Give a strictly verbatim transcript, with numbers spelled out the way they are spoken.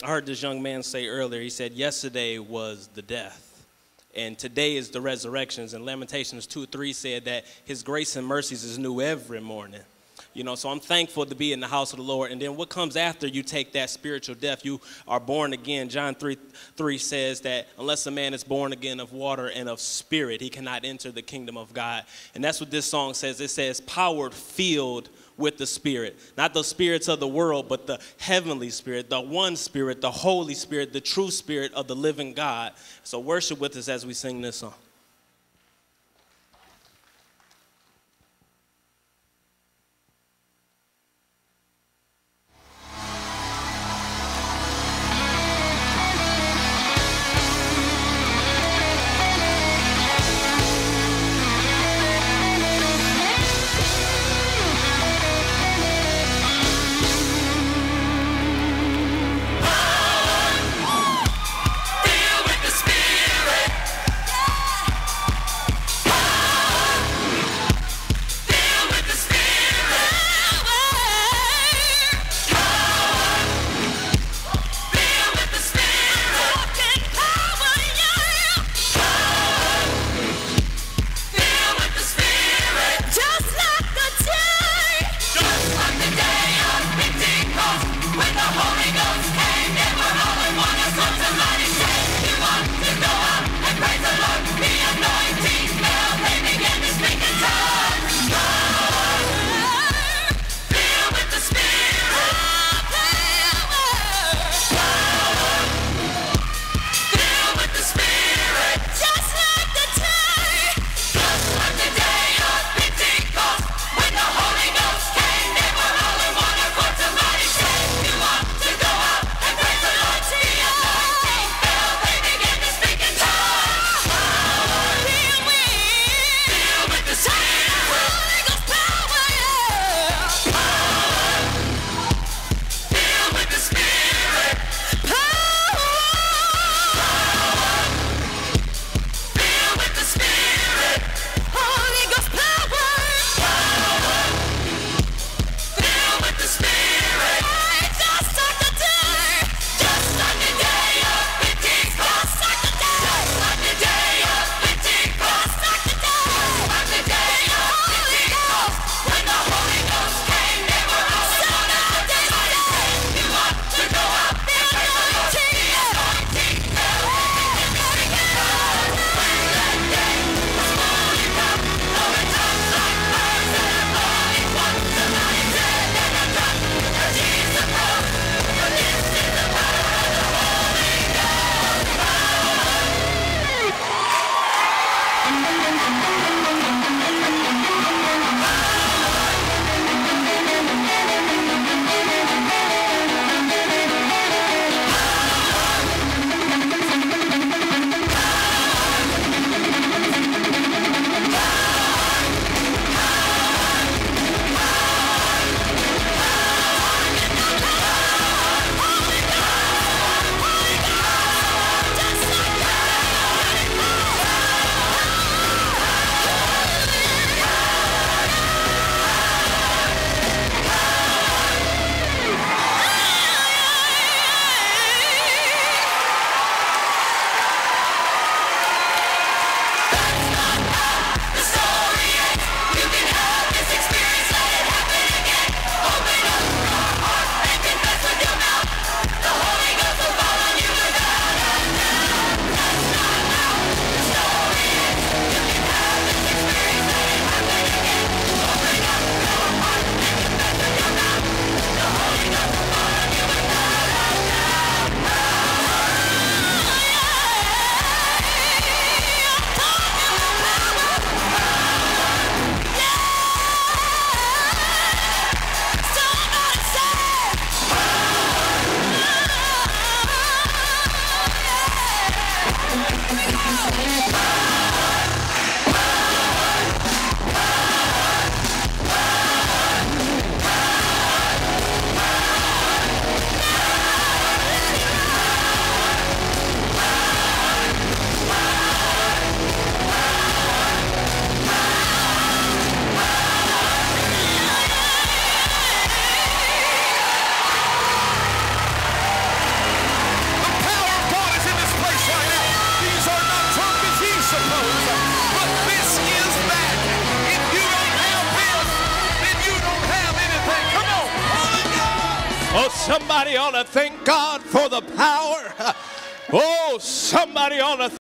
I heard this young man say earlier, he said, yesterday was the death, and today is the resurrections. And Lamentations two three said that his grace and mercies is new every morning. You know, so I'm thankful to be in the house of the Lord. And then what comes after you take that spiritual death? You are born again. John three three says that unless a man is born again of water and of spirit, he cannot enter the kingdom of God. And that's what this song says. It says, powered, filled with the Spirit. Not the spirits of the world, but the heavenly Spirit, the one Spirit, the Holy Spirit, the true Spirit of the living God. So worship with us as we sing this song. Filled with the Spirit. Oh, somebody ought to thank God for the power. Oh, somebody ought to